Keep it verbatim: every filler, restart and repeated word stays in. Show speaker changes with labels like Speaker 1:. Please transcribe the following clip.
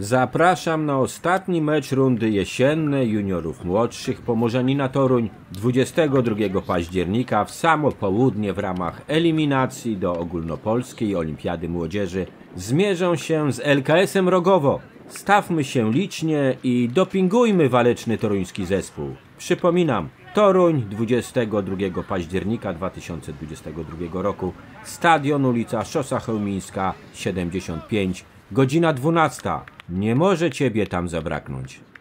Speaker 1: Zapraszam na ostatni mecz rundy jesiennej juniorów młodszych Pomorzenina Toruń dwudziestego drugiego października w samo południe w ramach eliminacji do Ogólnopolskiej Olimpiady Młodzieży zmierzą się z L K S-em Rogowo. Stawmy się licznie i dopingujmy waleczny toruński zespół. Przypominam, Toruń dwudziestego drugiego października dwa tysiące dwudziestego drugiego roku, stadion ulica Szosa Chełmińska siedemdziesiąt pięć, godzina dwunasta. Nie może Ciebie tam zabraknąć.